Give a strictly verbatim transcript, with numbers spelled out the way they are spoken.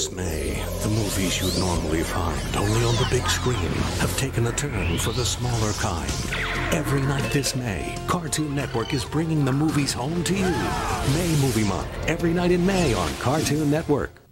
This May, the movies you'd normally find only on the big screen have taken a turn for the smaller kind. Every night this May, Cartoon Network is bringing the movies home to you. May Movie Month, every night in May on Cartoon Network.